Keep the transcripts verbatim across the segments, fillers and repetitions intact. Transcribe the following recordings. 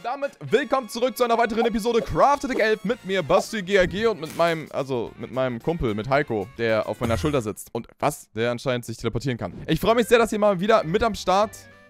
damit willkommen zurück zu einer weiteren Episode Crafted elf mit mir, Basti G A G und mit meinem, also mit meinem Kumpel, mit Heiko, der auf meiner Schulter sitzt. Und was? Der anscheinend sich teleportieren kann. Ich freue mich sehr, dass ihr mal wieder mit am Start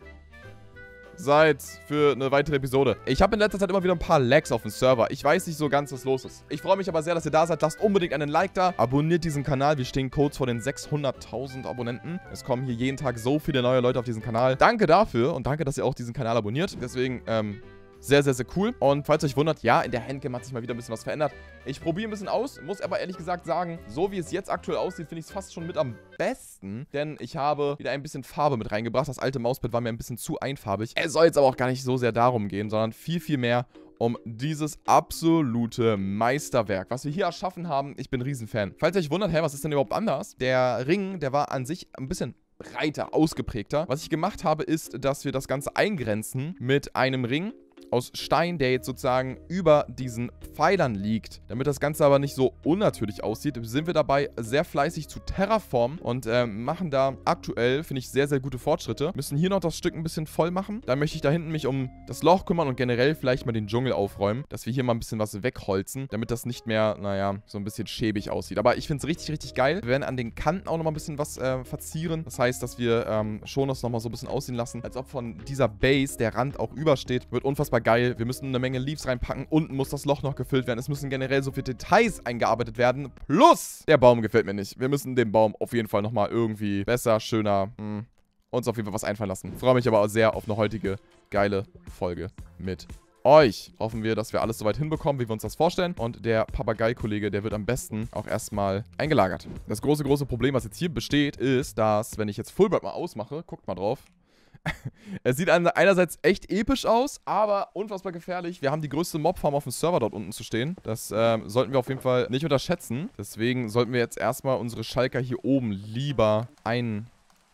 seid für eine weitere Episode. Ich habe in letzter Zeit immer wieder ein paar Lags auf dem Server. Ich weiß nicht so ganz, was los ist. Ich freue mich aber sehr, dass ihr da seid. Lasst unbedingt einen Like da. Abonniert diesen Kanal. Wir stehen kurz vor den sechshunderttausend Abonnenten. Es kommen hier jeden Tag so viele neue Leute auf diesen Kanal. Danke dafür und danke, dass ihr auch diesen Kanal abonniert. Deswegen, ähm... sehr, sehr, sehr cool. Und falls ihr euch wundert, ja, in der Handcam hat sich mal wieder ein bisschen was verändert. Ich probiere ein bisschen aus, muss aber ehrlich gesagt sagen, so wie es jetzt aktuell aussieht, finde ich es fast schon mit am besten. Denn ich habe wieder ein bisschen Farbe mit reingebracht. Das alte Mauspad war mir ein bisschen zu einfarbig. Es soll jetzt aber auch gar nicht so sehr darum gehen, sondern viel, viel mehr um dieses absolute Meisterwerk, was wir hier erschaffen haben. Ich bin ein Riesenfan. Falls ihr euch wundert, hä, was ist denn überhaupt anders? Der Ring, der war an sich ein bisschen breiter, ausgeprägter. Was ich gemacht habe, ist, dass wir das Ganze eingrenzen mit einem Ring aus Stein, der jetzt sozusagen über diesen Pfeilern liegt. Damit das Ganze aber nicht so unnatürlich aussieht, sind wir dabei sehr fleißig zu terraformen und äh, machen da aktuell, finde ich, sehr, sehr gute Fortschritte. Müssen hier noch das Stück ein bisschen voll machen. Dann möchte ich da hinten mich um das Loch kümmern und generell vielleicht mal den Dschungel aufräumen, dass wir hier mal ein bisschen was wegholzen, damit das nicht mehr, naja, so ein bisschen schäbig aussieht. Aber ich finde es richtig, richtig geil. Wir werden an den Kanten auch noch mal ein bisschen was äh, verzieren. Das heißt, dass wir ähm, schon das noch mal so ein bisschen aussehen lassen, als ob von dieser Base der Rand auch übersteht. Wird unfassbar geil. Wir müssen eine Menge Leaves reinpacken. Unten muss das Loch noch gefüllt werden. Es müssen generell so viele Details eingearbeitet werden. Plus, der Baum gefällt mir nicht. Wir müssen dem Baum auf jeden Fall nochmal irgendwie besser, schöner, mh, uns auf jeden Fall was einfallen lassen. Freue mich aber auch sehr auf eine heutige geile Folge mit euch. Hoffen wir, dass wir alles soweit hinbekommen, wie wir uns das vorstellen. Und der Papagei-Kollege, der wird am besten auch erstmal eingelagert. Das große, große Problem, was jetzt hier besteht, ist, dass, wenn ich jetzt Fulbright mal ausmache, guckt mal drauf, es sieht einerseits echt episch aus, aber unfassbar gefährlich. Wir haben die größte Mobfarm auf dem Server dort unten zu stehen. Das ähm, sollten wir auf jeden Fall nicht unterschätzen. Deswegen sollten wir jetzt erstmal unsere Schalker hier oben lieber einplanen.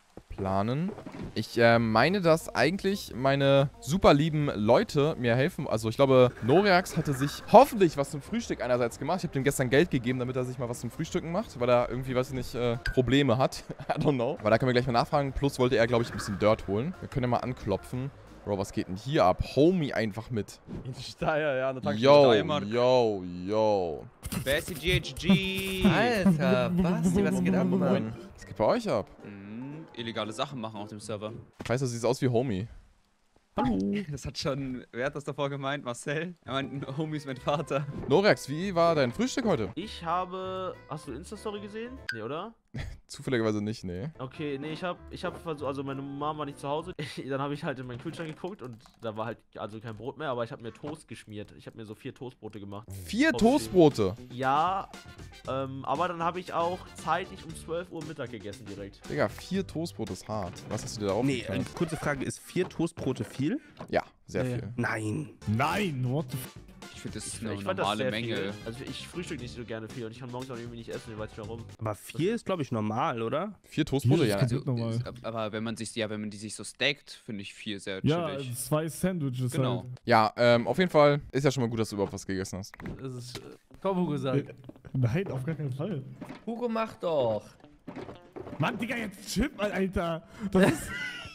Ich äh, meine, dass eigentlich meine super lieben Leute mir helfen. Also ich glaube, Noreax hatte sich hoffentlich was zum Frühstück einerseits gemacht. Ich habe dem gestern Geld gegeben, damit er sich mal was zum Frühstücken macht, weil er irgendwie, weiß ich nicht, äh, Probleme hat. I don't know. Aber da können wir gleich mal nachfragen. Plus wollte er, glaube ich, ein bisschen Dirt holen. Wir können ja mal anklopfen. Bro, was geht denn hier ab? Homie einfach mit. In Steyr, ja, eine Yo, yo, yo. Wer ist die G H G? Alter, Basti, was geht ab, Mann? Was geht bei euch ab? Mhm, illegale Sachen machen auf dem Server. Weißt du, sieht aus wie Homie. Hallo. Das hat schon, wer hat das davor gemeint? Marcel? Er meint, Homie ist mein Vater. Noreax, wie war dein Frühstück heute? Ich habe... Hast du Insta-Story gesehen? Nee, oder? Zufälligerweise nicht, nee. Okay, nee, ich habe ich hab versucht, also meine Mama war nicht zu Hause. Dann habe ich halt in meinen Kühlschrank geguckt und da war halt also kein Brot mehr, aber ich habe mir Toast geschmiert. Ich habe mir so vier Toastbrote gemacht. Vier Toastbrote? Ja, ähm, aber dann habe ich auch zeitig um zwölf Uhr Mittag gegessen direkt. Digga, vier Toastbrote ist hart. Was hast du dir da Nee, aufgetan? eine kurze Frage, ist vier Toastbrote viel? Ja, sehr Ja, viel. Nein. Nein, what the f... Ich finde, das ist Ich, eine ich fand das normale sehr Menge. viel. Also ich frühstücke nicht so gerne viel und ich kann morgens auch irgendwie nicht essen, ich weiß nicht warum. Aber vier ist, glaube ich, normal, oder? Vier Toastbrote, ja. Jesus, normal. Ist- Aber wenn man sich, ja, wenn man die sich so stackt, finde ich vier sehr Ja, chillig. zwei Sandwiches Genau. halt. Ja, ähm, auf jeden Fall ist ja schon mal gut, dass du überhaupt was gegessen hast. Das ist... Äh, komm, Hugo, sag. Nein, auf gar keinen Fall. Hugo, mach doch. Mann, Digga, jetzt chillt mal, Alter. Das ist...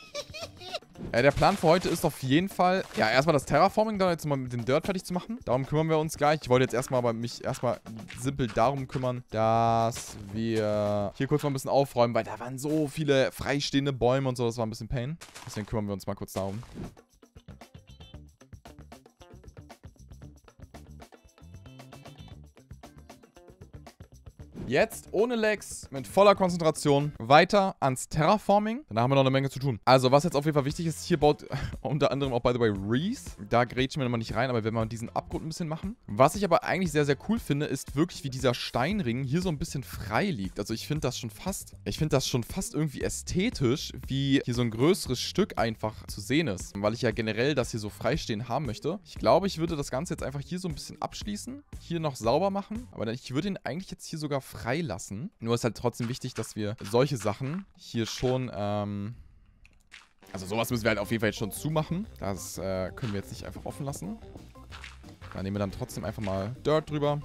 Äh, der Plan für heute ist auf jeden Fall, ja, erstmal das Terraforming, dann jetzt mal mit dem Dirt fertig zu machen. Darum kümmern wir uns gleich. Ich wollte jetzt erstmal aber mich erstmal simpel darum kümmern, dass wir hier kurz mal ein bisschen aufräumen, weil da waren so viele freistehende Bäume und so, das war ein bisschen Pain. Deswegen kümmern wir uns mal kurz darum. Jetzt ohne Lags, mit voller Konzentration, weiter ans Terraforming. Danach haben wir noch eine Menge zu tun. Also, was jetzt auf jeden Fall wichtig ist, hier baut unter anderem auch, by the way, Reese. Da grätschen wir nochmal nicht rein, aber wenn wir diesen Abgrund ein bisschen machen. Was ich aber eigentlich sehr, sehr cool finde, ist wirklich, wie dieser Steinring hier so ein bisschen frei liegt. Also, ich finde das schon fast, ich finde das schon fast irgendwie ästhetisch, wie hier so ein größeres Stück einfach zu sehen ist. Weil ich ja generell das hier so freistehen haben möchte. Ich glaube, ich würde das Ganze jetzt einfach hier so ein bisschen abschließen. Hier noch sauber machen. Aber ich würde ihn eigentlich jetzt hier sogar freilassen. Nur ist halt trotzdem wichtig, dass wir solche Sachen hier schon, ähm... Also sowas müssen wir halt auf jeden Fall jetzt schon zumachen. Das äh, können wir jetzt nicht einfach offen lassen. Da nehmen wir dann trotzdem einfach mal Dirt drüber.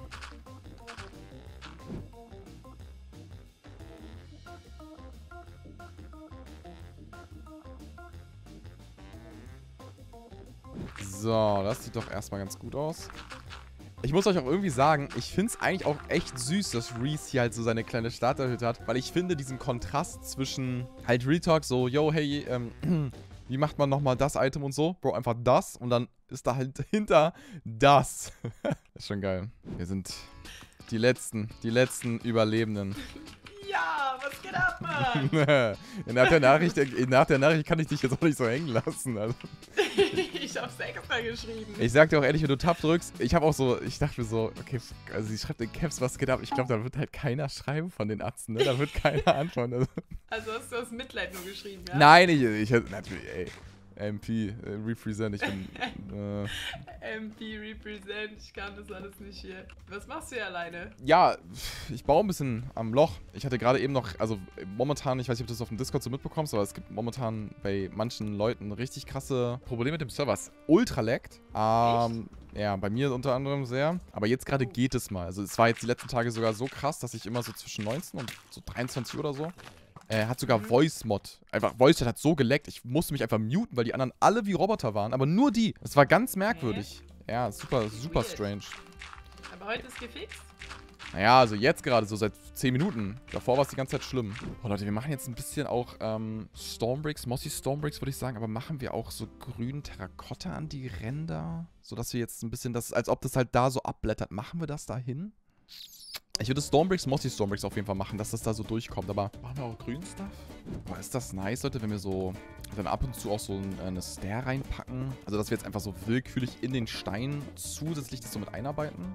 So, das sieht doch erstmal ganz gut aus. Ich muss euch auch irgendwie sagen, ich finde es eigentlich auch echt süß, dass Reese hier halt so seine kleine Starterhütte hat, weil ich finde diesen Kontrast zwischen halt Real Talk so, yo, hey, ähm, wie macht man nochmal das Item und so? Bro, einfach das und dann ist da halt hinter das. Das ist schon geil. Wir sind die Letzten, die letzten Überlebenden. Ja, was geht ab, Mann? nach, der Nachricht, nach der Nachricht kann ich dich jetzt auch nicht so hängen lassen. Also. Ich hab's extra geschrieben. Ich sag dir auch ehrlich, wenn du Tab drückst, ich habe auch so, ich dachte mir so, okay, also sie schreibt in Caps, was geht ab? Ich glaube, da wird halt keiner schreiben von den Atzen, ne? Da wird keiner antworten. Also, Also hast du aus Mitleid nur geschrieben, ja? Nein, ich, ich hätte, natürlich, ey. M P, äh, Represent, ich bin, äh, M P Represent, ich kann das alles nicht hier. Was machst du hier alleine? ja, ich baue ein bisschen am Loch. Ich hatte gerade eben noch, also momentan, ich weiß nicht, ob du das auf dem Discord so mitbekommst, aber es gibt momentan bei manchen Leuten richtig krasse Probleme mit dem Server. Es ultra laggt. Ähm, ja, bei mir unter anderem sehr. Aber jetzt gerade geht es mal. Also es war jetzt die letzten Tage sogar so krass, dass ich immer so zwischen neunzehn und so dreiundzwanzig Uhr oder so Äh, hat sogar Voice-Mod. Einfach, Voice-Mod hat so geleckt. Ich musste mich einfach muten, weil die anderen alle wie Roboter waren. Aber nur die. Das war ganz merkwürdig. Ja, super, super Weird. strange. Aber heute ist gefixt? Naja, also jetzt gerade so seit zehn Minuten. Davor war es die ganze Zeit schlimm. Oh Leute, wir machen jetzt ein bisschen auch ähm, Stormbricks, Mossy Stormbricks würde ich sagen. Aber machen wir auch so grünen Terrakotta an die Ränder? Sodass wir jetzt ein bisschen das, als ob das halt da so abblättert. Machen wir das dahin? Ich würde Stormbricks, Mossy Stormbricks auf jeden Fall machen, dass das da so durchkommt. Aber machen wir auch grünen Stuff? Boah, ist das nice, Leute, wenn wir so dann ab und zu auch so ein, eine Stair reinpacken? Also, dass wir jetzt einfach so willkürlich in den Stein zusätzlich das so mit einarbeiten?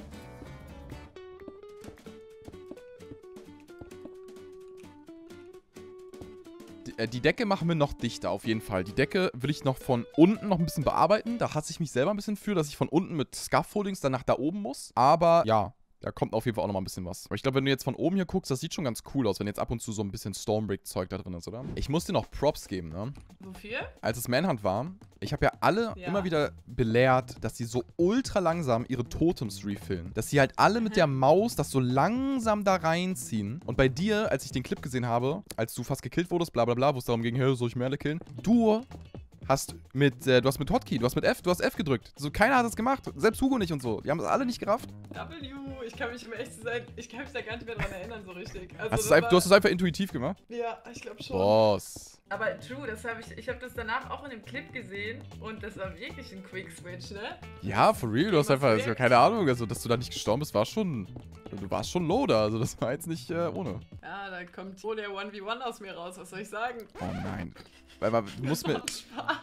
Die, äh, die Decke machen wir noch dichter, auf jeden Fall. Die Decke will ich noch von unten noch ein bisschen bearbeiten. Da hasse ich mich selber ein bisschen für, dass ich von unten mit Scaffoldings dann nach da oben muss. Aber ja, da kommt auf jeden Fall auch noch mal ein bisschen was. Aber ich glaube, wenn du jetzt von oben hier guckst, das sieht schon ganz cool aus, wenn jetzt ab und zu so ein bisschen Stormbrick-Zeug da drin ist, oder? Ich muss dir noch Props geben, ne? Wofür? Als es Manhunt war, ich habe ja alle Ja. immer wieder belehrt, dass die so ultra langsam ihre Totems refillen. Dass sie halt alle mit der Maus das so langsam da reinziehen. Und bei dir, als ich den Clip gesehen habe, als du fast gekillt wurdest, bla bla bla, wo es darum ging, hey, soll ich Merle killen? Du hast mit, äh, du hast mit Hotkey, du hast mit F, du hast F gedrückt. So, keiner hat es gemacht. Selbst Hugo nicht und so. Die haben es alle nicht gerafft. W, ich kann mich, um echt zu sein, ich kann mich da gar nicht mehr dran erinnern, so richtig. Also Hast das ein, war- du hast es einfach intuitiv gemacht? Ja, ich glaube schon. Boss. Aber true, das habe ich, ich habe das danach auch in dem Clip gesehen und das war wirklich ein Quick Switch, ne? Ja, for real, du hast Was einfach, also, wirkt? keine Ahnung, also, dass du da nicht gestorben bist, war schon, du warst schon low da, also das war jetzt nicht äh, ohne. Ja, da kommt wohl der eins gegen eins aus mir raus, was soll ich sagen? Oh nein. Weil, weil du musst mir, Macht Spaß.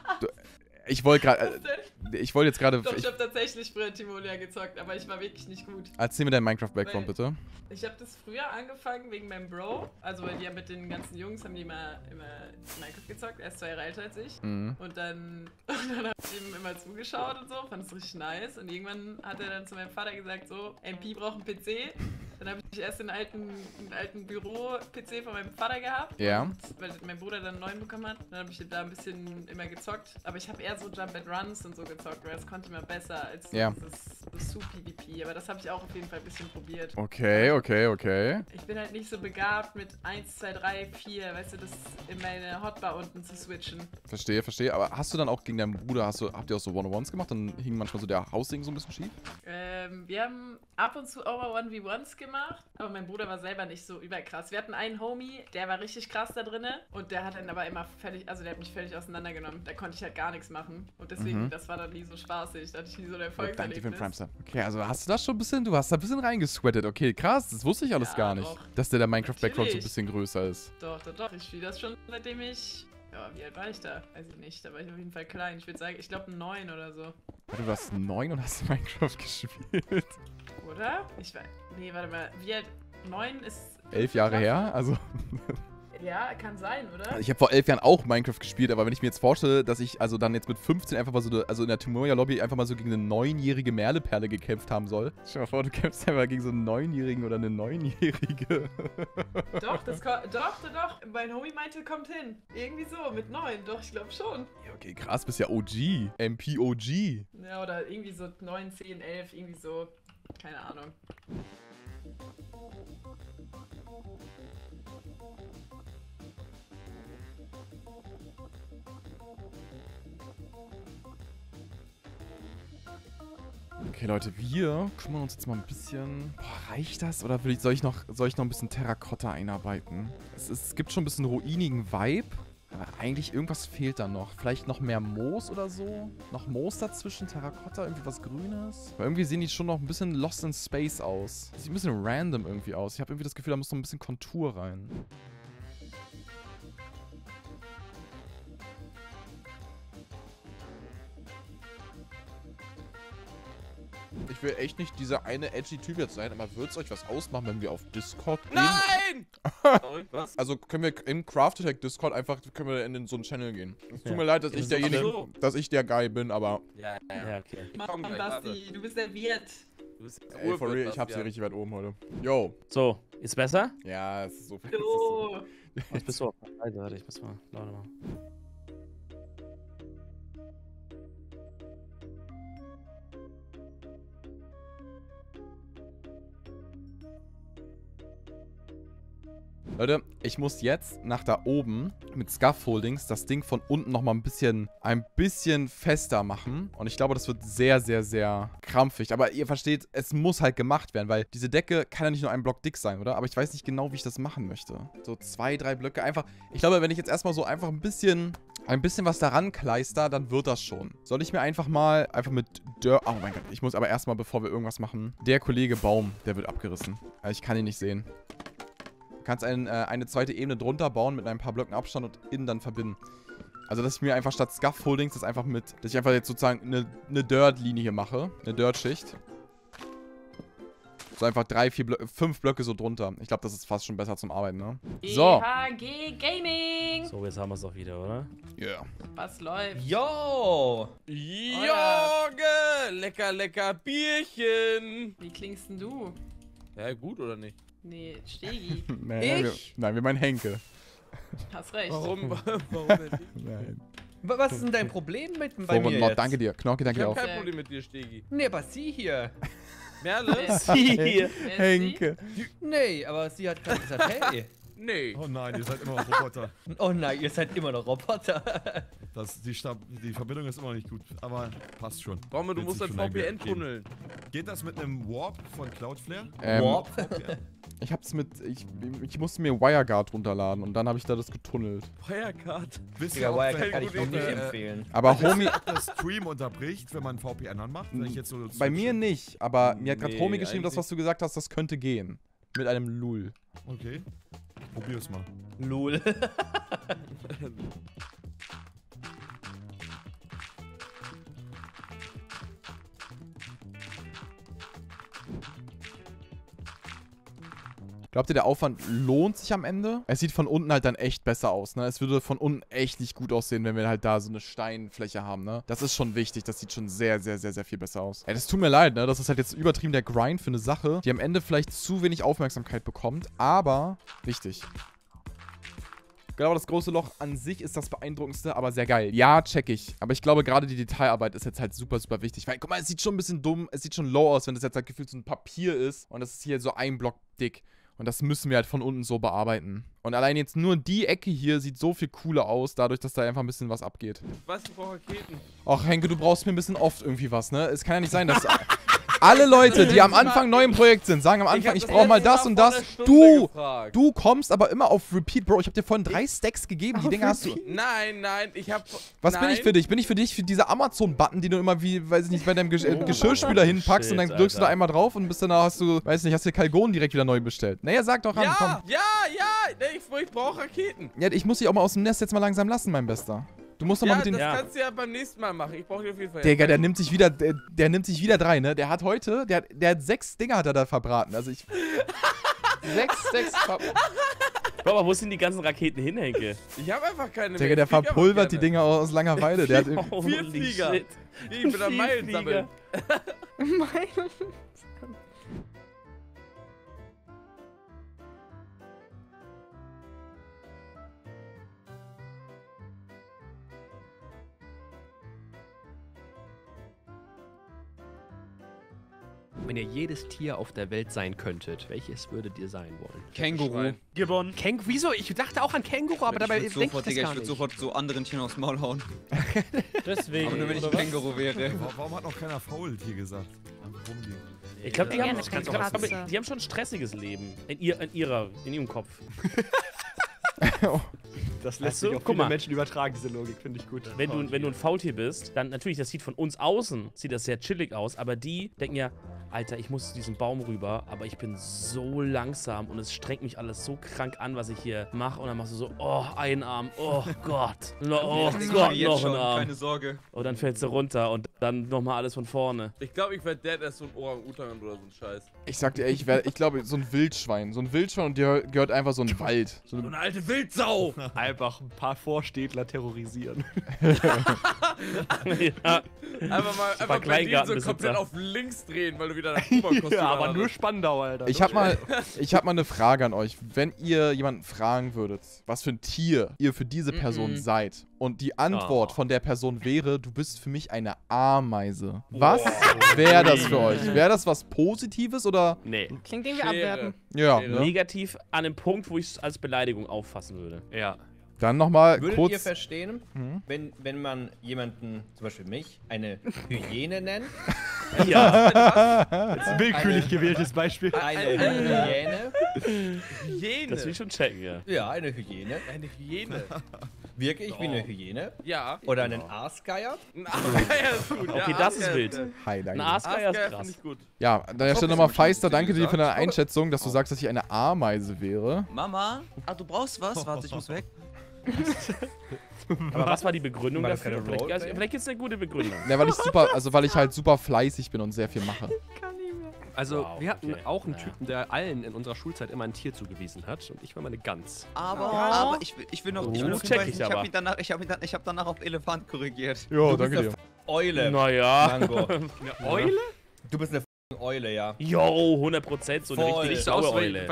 ich wollte gerade, Was denn? äh, ich wollte jetzt gerade, Doch, ich ich, habe tatsächlich früher Timolia gezockt, aber ich war wirklich nicht gut. erzähl mir deinen Minecraft-Background Weil- bitte. Ich habe das früher angefangen wegen meinem Bro. Also, weil die ja mit den ganzen Jungs haben die immer, immer Minecraft gezockt. Er ist zwei Jahre älter als ich. Mhm. Und dann, und dann habe ich ihm immer zugeschaut und so. Fand es richtig nice. Und irgendwann hat er dann zu meinem Vater gesagt: So, M P braucht einen P C. Dann habe ich erst den alten, den alten Büro-P C von meinem Vater gehabt. Ja. Und, weil mein Bruder dann einen neuen bekommen hat. Dann habe ich da ein bisschen immer gezockt. Aber ich habe eher so Jump and Runs und so gezockt, weil das konnte ich immer besser als so Ja. dieses so PvP. Aber das habe ich auch auf jeden Fall ein bisschen probiert. Okay, okay, okay. Ich bin halt nicht so begabt mit eins, zwei, drei, vier, weißt du, das in meine Hotbar unten zu switchen. Verstehe, verstehe. Aber hast du dann auch gegen deinen Bruder, hast du, habt ihr auch so one-on-ones gemacht? Dann hing manchmal so der Haussegen so ein bisschen schief? Ähm, wir haben ab und zu auch mal eins gegen eins gemacht, aber mein Bruder war selber nicht so überkrass. Wir hatten einen Homie, der war richtig krass da drinne und der hat dann aber immer völlig, also der hat mich völlig auseinandergenommen. Da konnte ich halt gar nichts machen und deswegen, Mhm. das war dann nie so spaßig, da hatte ich nie so ein Oh, danke für den Erfolgserlebnis. Primestar. Okay, also hast du das schon ein bisschen, du hast da ein bisschen reingesweatet. Okay, krass, das wusste ich alles Ja, gar nicht. doch. Dass der, der Minecraft-Background so ein Natürlich. bisschen größer ist. Doch, doch, doch. Ich spiele das schon, seitdem ich, ja, wie alt war ich da? Weiß ich nicht, da war ich auf jeden Fall klein. Ich würde sagen, ich glaube neun oder so. Warte, du warst neun und hast Minecraft gespielt. Oder? Ich weiß. Nee, warte mal. Wie alt? Neun ist. Elf Jahre her, also... Ja, kann sein, oder? Ich habe vor elf Jahren auch Minecraft gespielt, aber wenn ich mir jetzt vorstelle, dass ich also dann jetzt mit fünfzehn einfach mal so, also in der Timoria-Lobby einfach mal so gegen eine neunjährige Merleperle gekämpft haben soll. Stell dir mal vor, du kämpfst einfach gegen so einen Neunjährigen oder eine Neunjährige. Doch, das ko- doch, doch, doch. Mein Homie meinte, kommt hin. Irgendwie so, mit neun. Doch, ich glaube schon. Ja, okay, krass, bist ja O G. M P O G. Ja, oder irgendwie so neun, zehn, elf, irgendwie so. Keine Ahnung. Okay, Leute, wir kümmern uns jetzt mal ein bisschen... Boah, reicht das? Oder will ich, soll, ich noch, soll ich noch ein bisschen Terrakotta einarbeiten? Es, ist, es gibt schon ein bisschen ruinigen Vibe. Aber eigentlich irgendwas fehlt da noch. Vielleicht noch mehr Moos oder so? Noch Moos dazwischen? Terrakotta? Irgendwie was Grünes? Aber irgendwie sehen die schon noch ein bisschen lost in space aus. Sieht ein bisschen random irgendwie aus. Ich habe irgendwie das Gefühl, da muss noch ein bisschen Kontur rein. Ich will echt nicht dieser eine edgy Typ jetzt sein, aber würde es euch was ausmachen, wenn wir auf Discord gehen? Nein! Sorry, was? Also können wir im Craft Attack Discord einfach, können wir in so einen Channel gehen. Es tut Ja. mir leid, dass ich so. derjenige, Ach so. dass ich der Guy bin, aber Ja, ja. Ja, okay. Komm Mann, gleich, Basti, du bist der Wirt. Du bist jetzt ey, for Urwirt, real, ich hab's Bastian. hier richtig weit oben heute. Yo. So, ist besser? Ja, es ist so viel. es ist So. Was bist du auf? Also, warte, ich muss mal lauter machen. Leute, ich muss jetzt nach da oben mit Scaffoldings das Ding von unten nochmal ein bisschen, ein bisschen fester machen. Und ich glaube, das wird sehr, sehr, sehr krampfig. Aber ihr versteht, es muss halt gemacht werden, weil diese Decke kann ja nicht nur einen Block dick sein, oder? Aber ich weiß nicht genau, wie ich das machen möchte. So zwei, drei Blöcke einfach. Ich glaube, wenn ich jetzt erstmal so einfach ein bisschen, ein bisschen was daran kleister, dann wird das schon. Soll ich mir einfach mal, einfach mit Dirt, oh mein Gott, ich muss aber erstmal, bevor wir irgendwas machen, der Kollege Baum, der wird abgerissen. Ich kann ihn nicht sehen. Du kannst ein, äh, eine zweite Ebene drunter bauen mit ein paar Blöcken Abstand und innen dann verbinden. Also, dass ich mir einfach statt Scaffoldings das einfach mit, dass ich einfach jetzt sozusagen eine, eine Dirt-Linie hier mache. Eine Dirt-Schicht. So einfach drei, vier, Blö fünf Blöcke so drunter. Ich glaube, das ist fast schon besser zum Arbeiten, ne? So. E H G Gaming. So, jetzt haben wir es auch wieder, oder? Ja. Yeah. Was läuft? Yo! Junge! Lecker, lecker Bierchen! Wie klingst denn du? Ja, gut oder nicht? Nee, Stegi. Nein, wir, nein, wir meinen Henke. Hast recht. Warum? Warum denn nicht? Nein. Wa- Was ist denn dein Problem mit bei Forum mir Nord, jetzt? danke dir. Knorke, Ich danke dir hab auch. kein Problem mit dir, Stegi. Nee, aber sie hier. Merle? Wer ist Hier. wer ist sie? Henke. Nee, aber sie hat gerade gesagt, hey. Nee. Oh nein, ihr seid immer noch Roboter. Oh nein, ihr seid immer noch Roboter. Das, die, Stab die Verbindung ist immer noch nicht gut, aber passt schon. Romme, du Wird musst sich ein schon V P N eingeben. tunneln. Geht das mit einem Warp von Cloudflare? Ähm, Warp. ich hab's mit, ich, ich musste mir WireGuard runterladen und dann habe ich da das getunnelt. Wirecard. Wisst ihr, Ja, ob, Wirecard wenn- kann ich noch nicht äh, empfehlen. Aber Homie, ob das Stream unterbricht, wenn man V P N anmacht? Wenn ich jetzt so bei mir nicht, aber mir hat gerade Nee, Homie geschrieben, das, eigentlich- was du gesagt hast, das könnte gehen. Mit einem Lul. Okay. Probier's mal. Lol. Glaubt ihr, der Aufwand lohnt sich am Ende? Es sieht von unten halt dann echt besser aus, ne? Es würde von unten echt nicht gut aussehen, wenn wir halt da so eine Steinfläche haben, ne? Das ist schon wichtig. Das sieht schon sehr, sehr, sehr, sehr viel besser aus. Ey, das tut mir leid, ne? Das ist halt jetzt übertrieben der Grind für eine Sache, die am Ende vielleicht zu wenig Aufmerksamkeit bekommt, aber wichtig. Ich glaube, das große Loch an sich ist das beeindruckendste, aber sehr geil. Ja, check ich. Aber ich glaube, gerade die Detailarbeit ist jetzt halt super, super wichtig. Weil, guck mal, es sieht schon ein bisschen dumm, es sieht schon low aus, wenn das jetzt halt gefühlt so ein Papier ist und das ist hier so ein Block dick. Und das müssen wir halt von unten so bearbeiten. Und allein jetzt nur die Ecke hier sieht so viel cooler aus, dadurch, dass da einfach ein bisschen was abgeht. Was, ich brauche Raketen. Ach, Henke, du brauchst mir ein bisschen oft irgendwie was, ne? Es kann ja nicht sein, dass alle Leute, die am Anfang neu im Projekt sind, sagen am Anfang, ich, brauche mal das und das. Du, du kommst aber immer auf Repeat, Bro. Ich habe dir vorhin drei Stacks gegeben. Die Dinger hast du. Nein, nein, ich hab... Was nein. bin ich für dich? Bin ich für dich für diese Amazon-Button, die du immer wie, weiß ich nicht, bei deinem Gesch äh, Geschirrspüler hinpackst shit, und dann drückst du da Alter. einmal drauf und bist danach hast du, weiß nicht, hast dir Kalgon direkt wieder neu bestellt. Naja, sag doch ran, Ja, komm. ja, ja, nee, ich, ich brauche Raketen. Ja, ich muss dich auch mal aus dem Nest jetzt mal langsam lassen, mein Bester. Du musst doch Ja, mal mit den... das Ja. kannst du ja beim nächsten Mal machen. Ich brauche dir auf jeden Fall... Digga, der nimmt sich wieder, der, der nimmt sich wieder drei, ne? Der hat heute, der, der hat sechs Dinger hat er da verbraten. Also ich... sechs, sechs... Ver Guck mal, wo sind die ganzen Raketen hin, Henke? Ich habe einfach keine Digga, mehr. der Ich flieg einfach verpulvert die gerne. Dinger aus Langeweile. Der hat... Holy Flieger. shit. Ich bin am Meilen Vielflieger. sammeln. Wenn ihr jedes Tier auf der Welt sein könntet, welches würdet ihr sein wollen? Känguru. Gewonnen. Känguru? Wieso? Ich dachte auch an Känguru, aber dabei ich denke ich sofort, das Digga, gar ich würde nicht. sofort so anderen Tieren aufs Maul hauen. Deswegen. Aber nur wenn ich ein oder was? Känguru wäre. Wa- Warum hat noch keiner Faultier gesagt? Einfach rumliegen. Ich glaube, die, Ja, haben- das ich kannst du glaub, auch aber sagen. die haben schon ein stressiges Leben. In, ihr, in, ihrer, in ihrem Kopf. Das lässt sich auf viele Menschen übertragen, diese Logik, finde ich gut. Wenn du, wenn du ein Faultier bist, dann natürlich, das sieht von uns außen, sieht das sehr chillig aus, aber die denken ja, Alter, ich muss zu diesem Baum rüber, aber ich bin so langsam und es strengt mich alles so krank an, was ich hier mache. Und dann machst du so, oh, ein Arm, oh Gott, no, oh Das Gott, jetzt noch schon, ein Arm. keine Sorge. Und dann fällst du runter und dann nochmal alles von vorne. Ich glaube, ich werde der, der ist so ein Orang-Utan oder so ein Scheiß. Ich sag dir, ich, wär, ich glaube, so ein Wildschwein. So ein Wildschwein und dir gehört einfach so ein Wald. So So eine, eine alte Wildsau! Einfach ein paar Vorstädtler terrorisieren. Ja. Einfach mal, einfach bei dir Kleingartenbesitzer. so komplett auf links drehen, weil du wieder nach Kuba kommst. ja, aber nur Spandau, Alter. ich hab mal, ich hab mal eine Frage an euch. Wenn ihr jemanden fragen würdet, was für ein Tier ihr für diese Person Mhm. seid und die Antwort Oh. von der Person wäre, du bist für mich eine Ameise. Was wäre das für euch? Wäre das was Positives oder? Nee. Klingt irgendwie Schere. abwerten. Ja, Ja. ne? Negativ an dem Punkt, wo ich es als Beleidigung auffassen würde. Ja. Dann nochmal Würdet kurz. ihr verstehen, Mhm. wenn, wenn man jemanden, zum Beispiel mich, eine Hyäne nennt? Ja, Willkürlich Eine- gewähltes Beispiel. Eine Hyäne? Hyäne. das will ich schon checken, ja. Ja, eine Hyäne. Eine Hyäne. Wirklich wie eine Hyäne? Ja. Oder einen Aasgeier? Ein Aasgeier ist gut. Okay, ja, das ist Aasgeier wild. Hi, Ein danke. Aasgeier ist Aasgeier krass. finde ich gut. Ja, an der Stelle nochmal Feister, danke dir für deine Einschätzung, dass du sagst, dass ich eine Ameise wäre. Mama, ah, du brauchst was? Warte, ich muss weg. Aber was war die Begründung War das dafür? keine Vielleicht, Roleplay? also, vielleicht gibt es eine gute Begründung. Ja, weil ich super, also weil ich halt super fleißig bin und sehr viel mache. Also, Wow, wir hatten okay. auch einen Ja. Typen, der allen in unserer Schulzeit immer ein Tier zugewiesen hat. Und ich war mal eine Gans. Aber, Oh. aber ich, will- ich will noch, ich will Oh, noch check hinweisen, ich ich aber. habe danach, ich hab, ihn dann- ich hab danach auf Elefant korrigiert. Jo, Du danke bist dir. eine Eule, Naja. Mango. Eine Eule? Du bist eine f***ing Eule, ja. Yo, hundert Prozent, so eine Voll. richtig Sieht saure Eule.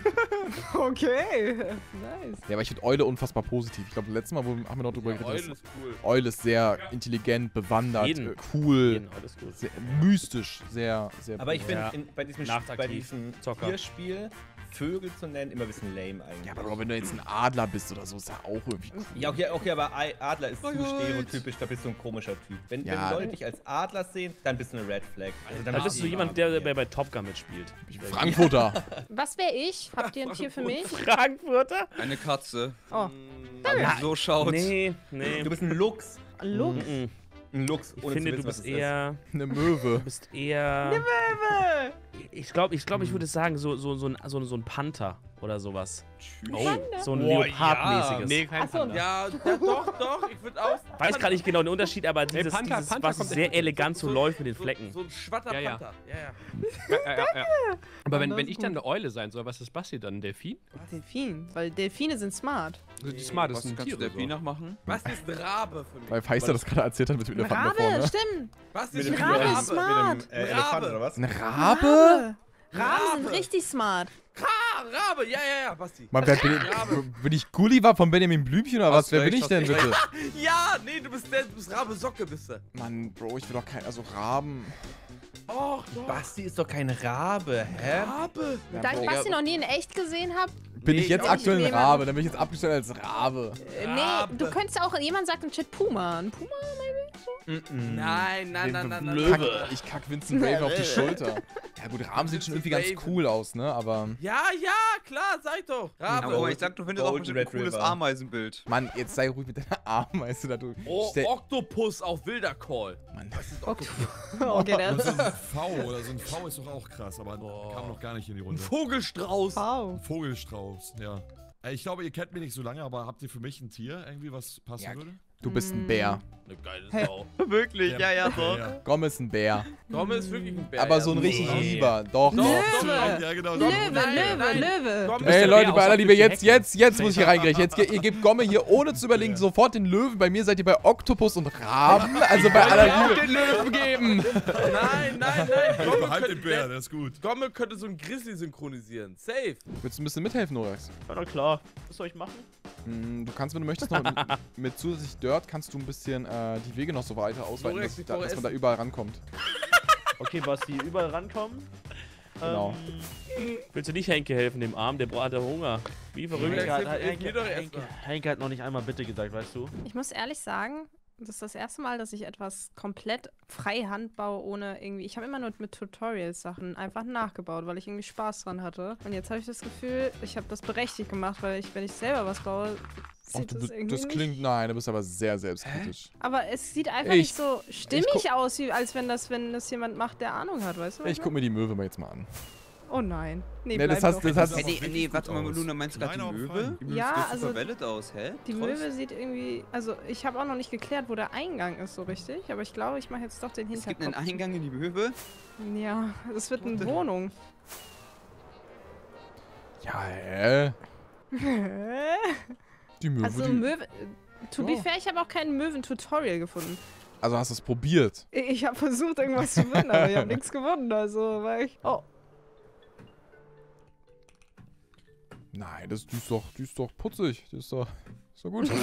Okay. Nice. Ja, aber ich finde Eule unfassbar positiv. Ich glaube, letztes Mal wo, haben wir noch drüber Ja, geredet. Eule dass ist cool. Eule ist sehr intelligent, bewandert, Jeden. äh, cool, Jeden, alles gut. sehr, mystisch, sehr, sehr. Aber ich finde, Ja. in- bei diesem, Sch- Nachtaktiv. bei diesem Zocker. Tierspiel Vögel zu nennen immer ein bisschen lame eigentlich. Ja, aber Bro, wenn du jetzt ein Adler bist oder so, ist ja auch irgendwie cool. Ja, okay, okay, aber Ei- Adler ist zu Freiheit. stereotypisch, da bist du ein komischer Typ. Wenn, Ja. wenn Leute dich als Adler sehen, dann bist du eine Red Flag. Also dann Dann bist du jemand, der bei, bei Top Gun mitspielt. Frankfurter. Was wäre ich? Habt ihr ein Tier für mich? Frankfurter? Eine Katze. Oh, Weil die so schaut. Nee, nee. Du bist ein Luchs. Luchs. Mm-mm. Ein Luchs, Ich ohne finde, zu du wissen, was bist es ist. eher. Eine Möwe. Du bist eher. Möwe. Ich glaube, ich, glaub, ich würde sagen, so, so, so, ein, so, so ein Panther oder sowas. Oh. So ein Boah, Leopardmäßiges. Nee, kein Ach so, Panda. Ja, ja, doch, doch. Ich würde auch. Weiß gerade nicht genau den Unterschied, aber dieses, Panther- dieses Panther was kommt sehr echt- elegant so, so- läuft mit den Flecken. So, so ein schwatter Ja, ja. Panther. Ja, ja. Ja, ja, ja. Aber wenn, Das wenn ist ich dann eine Eule sein soll, was ist Basti dann? Ein Delfin? Delfin. Weil Delfine sind smart. Also die smart Was ist ein kannst Tier du oder Delfin so. nachmachen? Was ist ein Rabe für mich? Weil Feister das gerade erzählt hat mit dem Ein Elefanten da Rabe, vorne. stimmt. Was Mit ist dem ein Rabe Rabe? ist smart. Mit dem äh, Rabe. Elefant oder was? Ein Rabe? Raben sind richtig smart. Ah, Rabe, ja, ja, ja, Basti. Mann, wer bin ich? Bin ich Gulliver von Benjamin Blümchen oder was? Hast Wer bin recht, ich denn hast bitte? Ja, nee, du bist der, du bist Rabe Socke, bist du. Mann, Bro, ich will doch kein. Also Raben. Och, doch. Basti ist doch kein Rabe, hä? Rabe. Da ich Bro. Basti noch nie in echt gesehen habe, Bin Nee, ich jetzt ich auch aktuell ein nicht. Rabe? Dann bin ich jetzt abgestellt als Rabe. äh, Rabe. nee, du könntest auch, jemand sagt im Chat Puma. Ein Puma? Nein, nein, nein, nein, nein. Kack, ich kack Vincent Raven auf die Schulter. Ja gut, Raben sieht schon irgendwie ganz Raven. cool aus, ne? Aber. Ja, ja, klar, sag doch. Rabe. Aber guck mal, ich sag, du findest auch Golden bestimmt ein Red cooles River. Ameisenbild. Mann, jetzt sei ruhig mit deiner Ameise da du. Oh, Stell- Oktopus auf wilder Call. Mann. Okay, der Das ist ist ein V oder so ein V ist doch auch krass, aber kam noch gar nicht in die Ein Runde. Vogelstrauß. wow. Ein Vogelstrauß, ja. Äh, Ich glaube, ihr kennt mich nicht so lange, aber habt ihr für mich ein Tier irgendwie, was passen Ja, würde? Du bist ein Bär. Eine geile Sau. Wirklich, ja, ja, Ja, doch. ja. Gomme ist ein Bär. Gomme ist wirklich ein Bär. Aber ja. so ein richtig Nee. lieber. Doch. Doch, doch. doch. Ja, genau. Löwe, Nein, Löwe, nein. Löwe. Gomme Ey ist Leute, Bär bei aller aus Liebe, auf jetzt, die jetzt, jetzt muss ich hier reingreifen. Jetzt, ge- ihr gebt Gomme hier ohne zu überlegen sofort den Löwen. Bei mir seid ihr bei Oktopus und Raben. Also bei aller Liebe. den Löwen geben! Nein, nein, nein. Ich Gomme behalte könnte, den Bär, der ist gut. Gomme könnte so einen Grizzly synchronisieren. Safe. Willst du ein bisschen mithelfen, Norax? Ja, na klar. Was soll ich machen? Hm, Du kannst, wenn du möchtest, noch mit, mit zusätzlich Dirt kannst du ein bisschen äh, die Wege noch so weiter ausweiten, Norax, dass, ich da, brauche dass man da Essen. überall rankommt. Okay, Basti, überall rankommen. Genau. Ähm, Willst du nicht Henke helfen, dem Arm? Der braucht hat Hunger. Wie verrückt. Henke hat, Hilf- hilf mir doch Henke, erst Henke, mal. Henke hat noch nicht einmal bitte gesagt, weißt du? Ich muss ehrlich sagen, das ist das erste Mal, dass ich etwas komplett freihand baue, ohne irgendwie. Ich habe immer nur mit Tutorials-Sachen einfach nachgebaut, weil ich irgendwie Spaß dran hatte. Und jetzt habe ich das Gefühl, ich habe das berechtigt gemacht, weil ich, wenn ich selber was baue, Ach, sieht du, das bi- irgendwie das nicht. klingt, nein, du bist aber sehr selbstkritisch. Aber es sieht einfach Ich- nicht so stimmig aus, wie, als wenn das, wenn das jemand macht, der Ahnung hat, weißt du? was Ich guck mir die Möwe mal jetzt mal an. Oh nein. Nee, Nee, das bleib hast- doch. das hast- Hey, aber nee, wirklich nee, gut warte mal, aus. Luna, meinst du gerade die Kleiner, aber Möwe? fein. Die Möwe Ja, sieht also super valid aus, hä? Die Trolls? Möwe sieht irgendwie, also ich habe auch noch nicht geklärt, wo der Eingang ist so richtig, aber ich glaube, ich mache jetzt doch den Es gibt einen Hinterkopf. Eingang in die Möwe. Ja, es wird eine Warte. Wohnung. Ja, hä? Die Möwe, Also die, Möwe, äh, to be Ja. fair, ich habe auch kein Möwen-Tutorial gefunden. also hast du es probiert? Ich ich habe versucht, irgendwas zu finden, aber ich habe nichts gefunden, also war ich... Oh, Nein, das, die, ist doch, die ist doch putzig. Die ist doch, ist doch gut.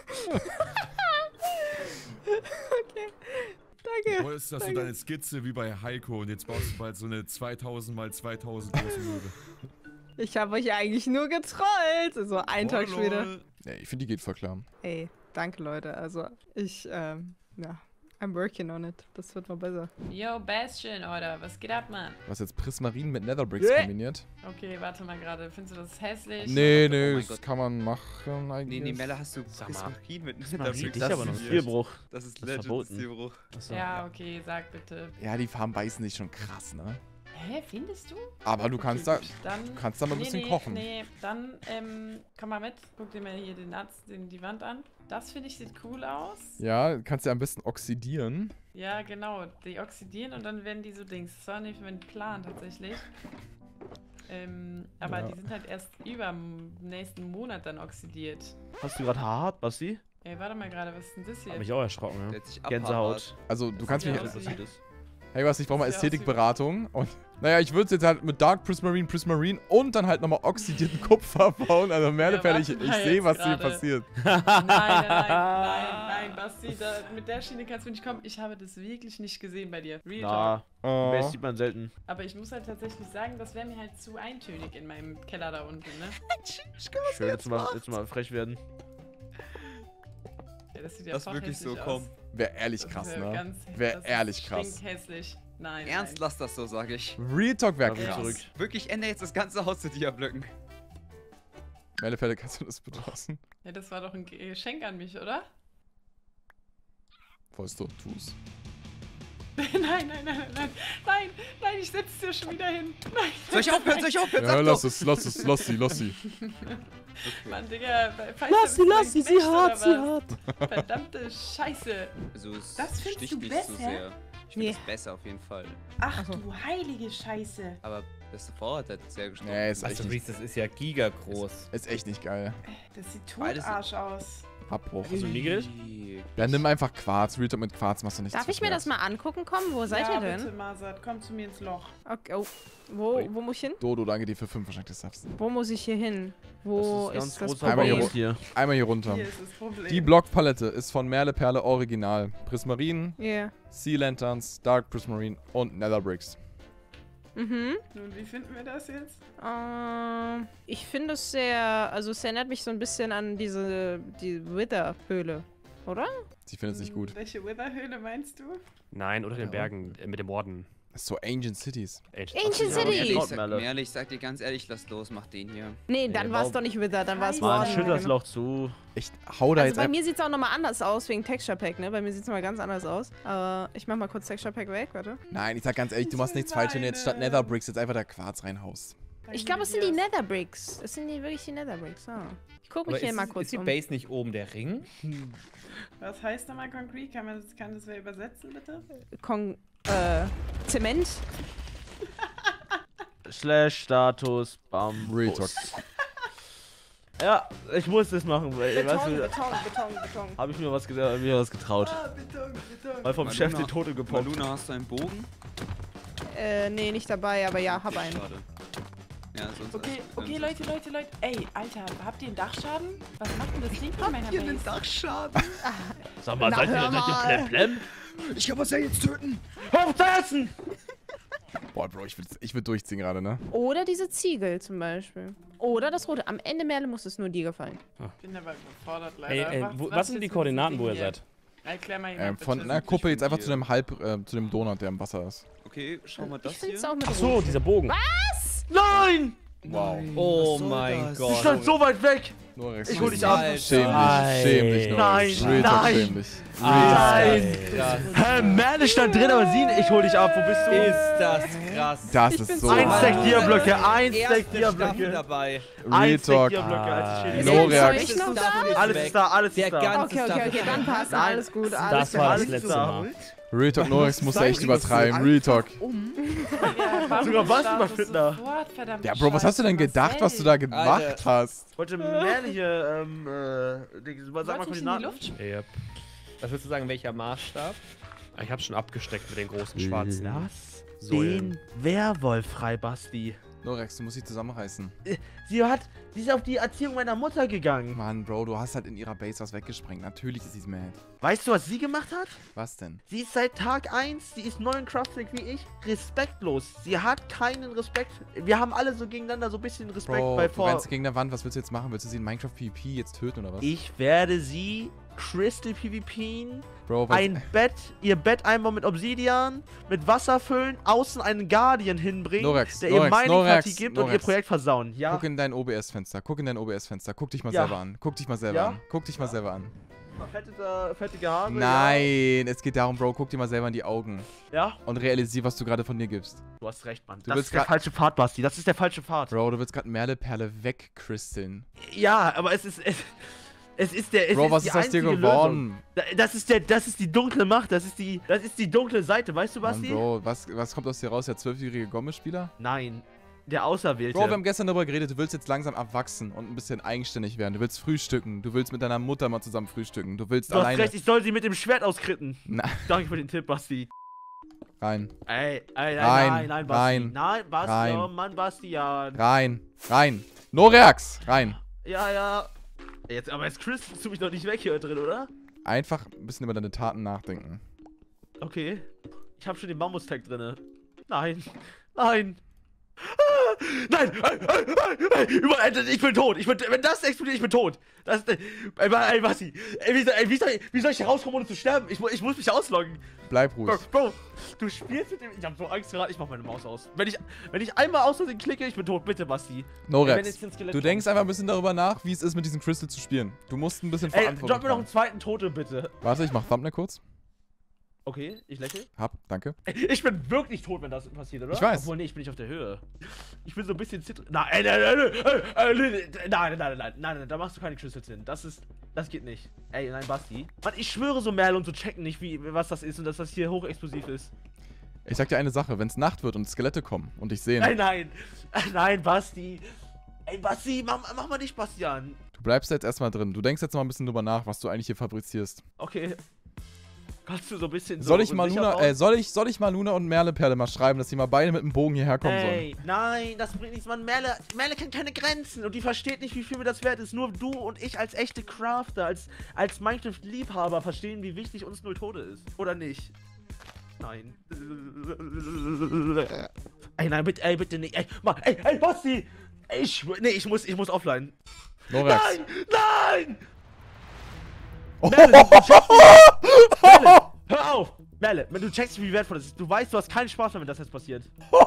danke. Toll ist, dass du Danke. deine Skizze wie bei Heiko und jetzt baust du bald so eine zweitausend mal zweitausend große Möwe. Ich habe euch eigentlich nur getrollt. So einen Tag Oh, später. lol. Nee, ich finde, die geht voll klar. Ey, danke Leute, also ich, ähm, ja, I'm working on it. Das wird mal besser. Yo, Bastion, oder? Was geht ab, Mann? Was jetzt Prismarin mit Netherbricks Äh. kombiniert? Okay, warte mal gerade. Findest du das hässlich? Nee, Oh nee, mein das Gott. kann man machen eigentlich. Nee, nee, Mella, hast du Sag mal. Prismarin mit Prismarin, Netherbricks? dich Das aber ist noch ein nicht. Stilbruch. Das ist Das ist legend verboten. Stilbruch. Achso. Ja, okay, sag bitte. Ja, die Farben beißen sich schon krass, ne? Hä, findest du? Aber du kannst da, Okay, gut, dann, du kannst da mal ein nee, bisschen nee, kochen. Nee, dann, ähm, komm mal mit. Guck dir mal hier den, Arzt, den, die Wand an. Das, finde ich, sieht cool aus. Ja, kannst ja am besten oxidieren. Ja, genau. Die oxidieren und dann werden die so Dings. Das war nicht mein Plan tatsächlich. Ähm, aber Ja. die sind halt erst über m- nächsten Monat dann oxidiert. Hast du gerade hart, Basti? Ey, warte mal gerade, was ist denn das hier? Hab mich auch erschrocken, Der ja. hat sich Gänsehaut. Also, du Das kannst sieht mich... ja aus wie- Hey, was, ich brauche mal Das sieht aus wie- Ästhetikberatung. Und, naja, ich würde es jetzt halt mit Dark Prismarine, Prismarine und dann halt nochmal oxidierten Kupfer bauen. Also, mehr Ja, oder weniger, ich, warte ich mal sehe, jetzt was hier gerade. passiert. Nein, nein, nein, nein, nein, Basti, da, mit der Schiene kannst du nicht kommen. Ich habe das wirklich nicht gesehen bei dir. Real Talk. Na, Oh. Base sieht man selten. Aber ich muss halt tatsächlich sagen, das wäre mir halt zu eintönig in meinem Keller da unten, ne? Schön, jetzt mal, jetzt mal frech werden. Ja, das sieht ja Das voll wirklich so hässlich aus. kommen. Wäre ehrlich Das krass, wär ne? ganz- Wär das ist ehrlich krass. stinkhässlich. Nein, Ernst, nein. lass das so, sag ich. Real Talk wäre Da bin ich krass. zurück. Wirklich, ändere jetzt das ganze Haus zu dir blöcken. Melefelde, kannst du das bitte lassen? Ja, das war doch ein Geschenk an mich, oder? Wolltest du, tu's. nein, nein, nein, nein, nein, nein, nein, ich setze es dir schon wieder hin. Nein. Soll ich aufhören? Soll ich aufhören? Ja, Sag lass doch. es, lass es, lass sie, lass sie. Mann, Digga, Lass sie, lass sie, sie hart, sie hart. Verdammte Scheiße. Also, es Das findest sticht du nicht besser? so sehr. Ich finde Nee. es besser auf jeden Fall. Ach Ach so. du heilige Scheiße. Aber das davor hat halt sehr gestorben. Nee, ist echt Also, nicht, das ist ja gigagroß. ist echt nicht geil. Das sieht Beides- totarsch aus. Abbruch. Hast du Nigel? Ja, nimm einfach Quarz. Real Talk mit Quarz machst du nichts. Darf ich mir das mal angucken kommen? Wo seid ja, ihr denn? bitte, Masat, komm zu mir ins Loch. Okay, oh. Wo, wo muss ich hin? Dodo, danke dir für fünf wahrscheinlich des Subs. Wo muss ich hier hin? Wo das ist, ist ganz das großer Einmal hier Problem? ru- hier. Einmal hier runter. Hier ist das Problem. Die Blockpalette ist von Merle Perle Original. Prismarine, Yeah. Sea Lanterns, Dark Prismarine und Netherbricks. Mhm. Nun, wie finden wir das jetzt? Ähm, ich finde es sehr, also es erinnert mich so ein bisschen an diese, die Wither-Höhle, oder? Sie findet es nicht gut. Welche Wither-Höhle meinst du? Nein, unter den Ja. Bergen, äh, mit dem Morden. Das ist so Ancient Cities. Ancient Ancient City. City! Ehrlich, Kommt, sag, Merle. Merle, ich sag dir ganz ehrlich, lass los, mach den hier. Nee, dann Nee, war es warum- doch nicht Wither, dann war es Scheiße. Mann, Warden. schütt das Loch zu. Ich hau da Also jetzt bei einfach. mir sieht es auch nochmal anders aus, wegen Texture Pack, ne? Bei mir sieht es nochmal ganz anders aus. Aber ich mach mal kurz Texture Pack weg, warte. Nein, ich sag ganz ehrlich, du machst nichts falsch, wenn du jetzt statt Meine. Netherbricks jetzt einfach da Quarz reinhaust. Ich glaube, es sind die Netherbricks. Es sind die wirklich die Netherbricks, ah. Ich guck mich Aber hier ist, mal es- kurz ist die um. Base nicht oben der Ring? Was heißt nochmal Concrete? Kann, man das, kann das wer übersetzen, bitte? Kon äh, Zement. Slash Status Bam. Real Talk. Ja, ich muss das machen, weil Beton, weißt du, Beton, Beton, Beton. habe ich mir was, ge- hab ich mir was getraut. Ah, Beton, Beton. Weil vom Maluna- Chef den Tote gepumpt. Maluna, hast du einen Bogen? Äh, nee, nicht dabei, aber ja, hab einen. Schade. Ja, sonst Okay, alles- okay, sonst- Leute, Leute, Leute. Ey, Alter, habt ihr einen Dachschaden? Was macht denn das Ding von meiner Base? Dachschaden? Sag mal, Na, seid ihr, hör seid ihr mal. Plem Plem? Ich kann was ja jetzt töten. Hochsetzen! Boah, Bro, ich würde ich würd durchziehen gerade, ne? Oder diese Ziegel zum Beispiel. Oder das rote. Am Ende, Merle, muss es nur dir gefallen. Ich bin aber überfordert leider. Ey, ey, Was- wo, was was sind ist die mit Koordinaten, diesem wo ihr Ding hier? seid? Erklär mal Ähm, jemand von bitte. einer Kuppe jetzt einfach zu dem Halb, äh, zu dem Donut, der im Wasser ist. Okay, schau mal das Ich finde hier. es auch mit Ach so, dieser Bogen. Nein! Wow. Oh Was soll mein das? Sie Gott. stand so weit weg! Norex, Ich hol dich schäm ab. dich. Schäm Alter. dich, schäm dich, Norex. Nein, Real Talk, nein. schäm dich. Nein! Krass. Hä, Merle stand drin, aber sie, ich hol dich ab, wo bist du? Ist das krass. Das Ich ist bin so so Ein weit. Stack Dierblöcke, ein Stack Erste Staffel Dierblöcke. dabei. Real Ein Stack Talk. Dierblöcke als Schild. Ist Norex. jetzt ich noch da? Alles ist da, alles Der ist da. ganze Okay, okay, okay, dann passt. Nein. Alles gut, alles Das war das alles letzte da. Mal. Real Talk, Norex muss echt übertreiben. Real Talk. Ja, warum Sogar was startest du überfindender. sofort, verdammte Ja, Bro, was hast du denn Scheiße, gedacht, was du da Marcel? gemacht Alter. hast? Ich wollte Merle hier, ähm, äh, die- sag mal Wolltest du nicht in die Koordinaten. Luft springen? Yep. Was würdest du sagen, welcher Maßstab? Ich hab's schon abgesteckt mit den großen schwarzen. Lass Säulen. den Werwolf frei, Basti. Norex, du musst dich zusammenreißen. Sie hat, sie ist auf die Erziehung meiner Mutter gegangen. Mann, Bro, du hast halt in ihrer Base was weggesprengt. Natürlich ist sie mad. Weißt du, was sie gemacht hat? Was denn? Sie ist seit Tag eins, sie ist neu in Crafting wie ich, respektlos. Sie hat keinen Respekt. Wir haben alle so gegeneinander so ein bisschen Respekt Bro, bei du vor. rennst gegen der Wand. Was willst du jetzt machen? Willst du sie in Minecraft PvP jetzt töten oder was? Ich werde sie Crystal PvP, Bro, was? ein Bett, ihr Bett einmal mit Obsidian, mit Wasser füllen, außen einen Guardian hinbringen, Norex, der ihr Norex, Mining-Party Norex, gibt und ihr Norex. Projekt versauen. Ja, Guck in dein O B S-Fenster. Guck in dein O B S-Fenster. Guck dich mal Ja. selber an. Guck dich mal selber Ja. an. Guck dich mal selber an. fettige, fettige Haare. Nein, es geht darum, Bro, guck dir mal selber in die Augen Ja. ja, und realisier, was du gerade von dir gibst. du hast recht, Mann. Du das willst ist der grad- falsche Pfad, Basti. Das ist der falsche Pfad. Bro, du willst gerade Merle-Perle wegcrystallen. Ja, aber es ist. Es, es ist der. Es Bro, ist was die ist aus dir einzige geworden? Lösung. Da- Das ist der. Das ist die dunkle Macht. Das ist die. Das ist die dunkle Seite. Weißt du, Mann, Basti? Bro, was, was kommt aus dir raus? Der zwölfjährige Gomme-Spieler? Nein. Der Auserwählte. Bro, wir haben gestern darüber geredet, du willst jetzt langsam abwachsen und ein bisschen eigenständig werden. Du willst frühstücken. Du willst mit deiner Mutter mal zusammen frühstücken. Du willst du hast alleine... recht, ich soll sie mit dem Schwert auskritten. Na, Danke für den Tipp, Basti. rein. Ey, ey, nein, Rein, nein, nein, Basti. rein, Nein, Basti, rein. oh Mann, Bastian. Rein. Rein. Noreax. Rein. Ja, ja. Jetzt, aber jetzt Chris, du mich doch nicht weg hier drin, oder? Einfach ein bisschen über deine Taten nachdenken. Okay. Ich hab schon den Bambus-Tag drinne. Nein. Nein. Ah, nein! Ey, ey, ey, ey, über- ey, ich bin tot! Ich bin, wenn das explodiert, ich bin tot! Das, ey, ey, Basti! Ey, wie, soll- ey, wie, soll, ich- wie soll ich hier rauskommen, ohne zu sterben? Ich, mu- ich muss mich ausloggen! Bleib ruhig. Bro, Bro, du spielst mit dem. Ich hab so Angst gerade, ich mach meine Maus aus. Wenn ich, wenn ich einmal aus Versehen klicke, ich bin tot. Bitte, Basti. Ey, wenn Norex, jetzt hier ein Skelett du kommt. denkst einfach ein bisschen darüber nach, wie es ist, mit diesem Crystal zu spielen. Du musst ein bisschen Ey, Verantwortung drop mir noch einen tragen. zweiten Tote, bitte. Warte, ich mach Thumbnail kurz. Okay, ich lächle. Hab, danke. Ich bin wirklich tot, wenn das passiert, oder? Ich weiß. Obwohl, nee, ich bin nicht auf der Höhe. Ich bin so ein bisschen zittrig. Nein, nein, nein, nein, nein, nein, nein, nein, nein, nein, nein, da machst du keine Crystals hin. Das ist, das geht nicht. Ey, nein, Basti. Mann, ich schwöre so, Merle und so checken nicht, wie, was das ist und dass das hier hochexplosiv ist. Ich sag dir eine Sache, wenn es Nacht wird und Skelette kommen und dich sehen, Nein, nein, nein, Basti. Ey, Basti, mach, mach mal nicht Bastian. du bleibst jetzt erstmal drin. Du denkst jetzt mal ein bisschen drüber nach, was du eigentlich hier fabrizierst. Okay. Kannst du so ein bisschen so Soll ich mal unsicher Luna, bauen? äh, soll ich, soll ich mal Luna und Merle-Perle mal schreiben, dass die mal beide mit dem Bogen hierher kommen sollen? Ey, nein, das bringt nichts, Mann. Merle, Merle kennt keine Grenzen und die versteht nicht, wie viel mir das wert ist. Nur du und ich als echte Crafter, als, als Minecraft-Liebhaber verstehen, wie wichtig uns null Tode ist. Oder nicht? Nein. Ey, nein, bitte, ey, bitte nicht. Ey, Mann, ey, ey, Basti! Ey, ich, schwör- nee, ich muss, ich muss offline. Norex. Nein, nein! Merle, du checkst nicht. Merle, hör auf! Merle, wenn du checkst, wie wertvoll das ist, du weißt, du hast keinen Spaß mehr, wenn das jetzt passiert.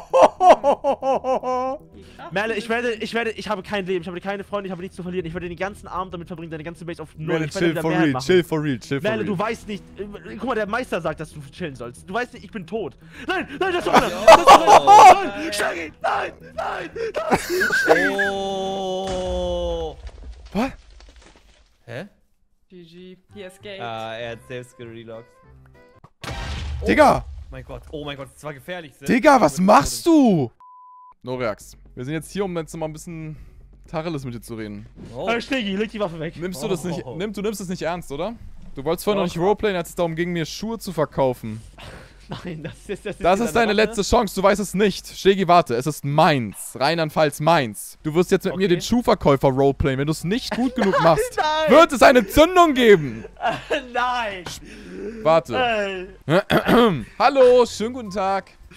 Merle, ich werde, ich werde, ich habe kein Leben, ich habe keine Freunde, ich habe nichts zu verlieren. Ich werde den ganzen Abend damit verbringen, deine ganze Base auf null. Merle, Ich werde chill wieder for Mehrheit real, machen. chill for real, chill for Merle, real. du weißt nicht. äh, Guck mal, der Meister sagt, dass du chillen sollst. Du weißt nicht, ich bin tot. Nein, nein, das ist doch das ist doch Nein, Shaggy, nein, nein, nein. Oh. Was? Hä? G G, he escaped. Ah, er hat selbst gerelogt. Digga! Mein Gott, oh mein Gott, das war gefährlich. Digga, was machst du? Noreax, wir sind jetzt hier, um jetzt noch mal ein bisschen Tacheles mit dir zu reden. Oh. Äh, Stegi, leg die Waffe weg. Nimmst du das nicht, Oh. nimm, du nimmst es nicht ernst, oder? Du wolltest vorhin noch nicht roleplayen, als es darum ging, mir Schuhe zu verkaufen. Nein, das ist das ist Das ist deine Waffe. letzte Chance, du weißt es nicht. Stegi, warte, es ist meins. Rheinland-Pfalz meins. Du wirst jetzt mit mir Okay. den Schuhverkäufer roleplayen. Wenn du es nicht gut genug machst, Nein. wird es eine Zündung geben. Nein! Warte. Ey. Hallo, schönen guten Tag.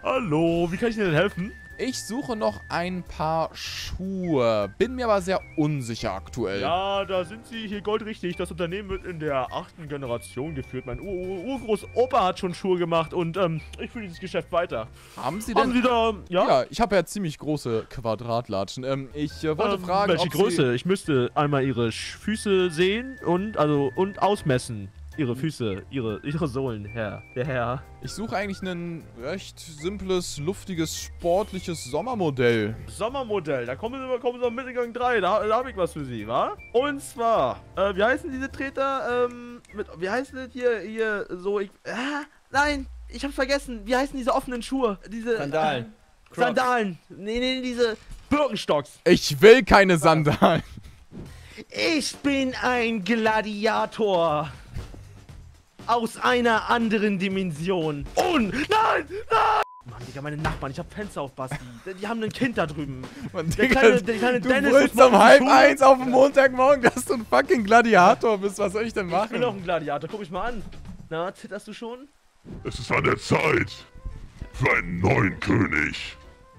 Hallo, wie kann ich dir denn helfen? Ich suche noch ein paar Schuhe. Bin mir aber sehr unsicher aktuell. Ja, da sind Sie hier goldrichtig. Das Unternehmen wird in der achten Generation geführt. Mein Ur Ur Urgroßopa hat schon Schuhe gemacht und ähm, ich führe dieses Geschäft weiter. Haben Sie denn... Haben Sie da... Ja? Ja, ich habe ja ziemlich große Quadratlatschen. Ähm, ich äh, wollte Ähm, fragen, welche ob Größe? Sie... Ich müsste einmal Ihre Sch- Füße sehen und also und ausmessen. Ihre Füße, Ihre, Ihre Sohlen, Herr. Der Herr. Ich suche eigentlich ein recht simples, luftiges, sportliches Sommermodell. Sommermodell, da kommen Sie, kommen Sie auf Mittelgang drei, da, da habe ich was für Sie, wa? Und zwar, äh, wie heißen diese Treter, ähm, mit, wie heißen das hier, hier, so, ich, ah, nein, ich hab's vergessen, wie heißen diese offenen Schuhe? Diese, Sandalen. Äh, Sandalen, nee, nee, diese Birkenstocks. Ich will keine Sandalen. Ich bin ein Gladiator. Aus einer anderen Dimension. Und, nein, nein! Mann, Digga, meine Nachbarn, ich hab Fenster auf, Basti. Die haben ein Kind da drüben. Mann, Der Digga, kleine, der kleine du Dennis brüllst muss um morgen halb zur Schule. eins auf dem Montagmorgen, dass du ein fucking Gladiator bist. Was soll ich denn Ich bin machen? auch ein Gladiator, guck mich mal an. Na, zitterst du schon? Es ist an der Zeit für einen neuen König.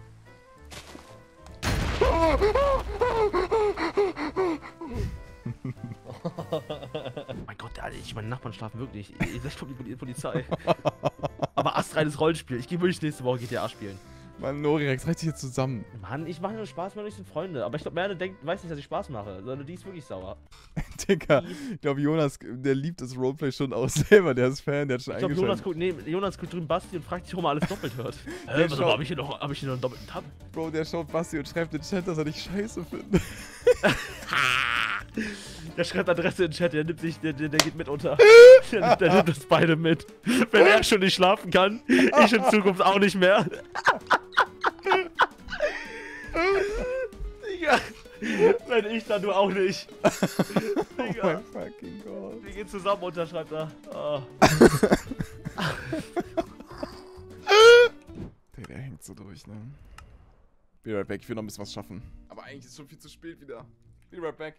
Mein Gott, Alter, ich, meine Nachbarn schlafen wirklich. Ich, ich, ich komme die Polizei. Aber astreines Rollenspiel. Ich gehe wirklich nächste Woche G T A spielen. Mann, Norirex, reiß dich jetzt zusammen. Mann, ich mache nur Spaß, meine sind Freunde. Aber ich glaube, Merle denkt, weiß nicht, dass ich Spaß mache. Sondern die ist wirklich sauer. Digga, ich glaube, Jonas, der liebt das Roleplay schon auch selber. Der ist Fan, der hat schon Ich glaube, eingeschaltet. Jonas guckt, nee, Jonas guckt drüben Basti und fragt sich, warum er alles doppelt hört. Der Äh, warte schaut- mal, hab ich hier noch, hab ich hier noch einen doppelten Tab? Bro, der schaut Basti und schreibt in den Chat, dass er dich scheiße findet. Der schreibt Adresse in den Chat, der nimmt sich, der, der, der geht mit unter. Der nimmt, der nimmt das beide mit. Wenn er schon nicht schlafen kann, ich in Zukunft auch nicht mehr. Digga. Wenn ich, dann du auch nicht. Oh Digga. mein fucking Gott. Wir gehen zusammen unter, schreibt er. Oh. Der, der hängt so durch, ne? Be right back, ich will noch ein bisschen was schaffen. Aber eigentlich ist es schon viel zu spät wieder. Be right back.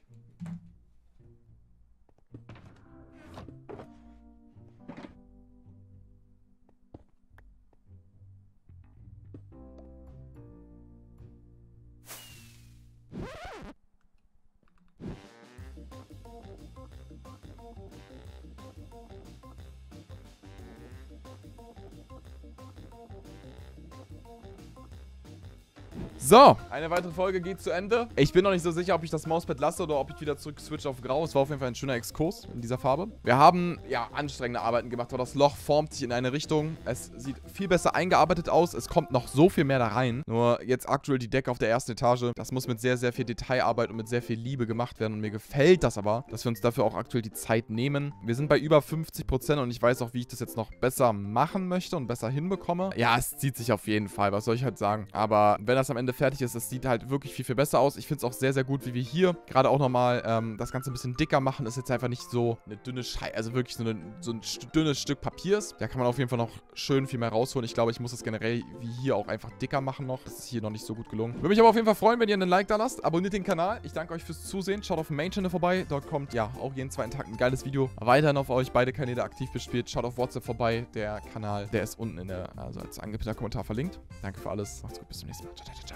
So, eine weitere Folge geht zu Ende. Ich bin noch nicht so sicher, ob ich das Mauspad lasse oder ob ich wieder zurück switch auf Grau. Es war auf jeden Fall ein schöner Exkurs in dieser Farbe. Wir haben, ja, anstrengende Arbeiten gemacht, aber das Loch formt sich in eine Richtung. Es sieht viel besser eingearbeitet aus. Es kommt noch so viel mehr da rein. Nur jetzt aktuell die Decke auf der ersten Etage. Das muss mit sehr, sehr viel Detailarbeit und mit sehr viel Liebe gemacht werden. Und mir gefällt das aber, dass wir uns dafür auch aktuell die Zeit nehmen. Wir sind bei über fünfzig Prozent und ich weiß auch, wie ich das jetzt noch besser machen möchte und besser hinbekomme. Ja, es zieht sich auf jeden Fall. Was soll ich halt sagen? Aber wenn das am Ende fertig ist, es sieht halt wirklich viel, viel besser aus. Ich finde es auch sehr, sehr gut, wie wir hier gerade auch nochmal ähm, das Ganze ein bisschen dicker machen. Ist jetzt einfach nicht so eine dünne Scheiße, also wirklich so, eine, so ein st- dünnes Stück Papier ist. Da kann man auf jeden Fall noch schön viel mehr rausholen. Ich glaube, ich muss das generell wie hier auch einfach dicker machen noch. Das ist hier noch nicht so gut gelungen. Würde mich aber auf jeden Fall freuen, wenn ihr einen Like da lasst. Abonniert den Kanal. Ich danke euch fürs Zusehen. Schaut auf dem Main-Channel vorbei. Dort kommt ja auch jeden zweiten Tag ein geiles Video. Weiterhin auf euch beide Kanäle aktiv bespielt. Schaut auf WhatsApp vorbei. Der Kanal, der ist unten in der, also als angepinnter Kommentar verlinkt. Danke für alles. Macht's gut. Bis zum nächsten Mal. Ciao, ciao, ciao.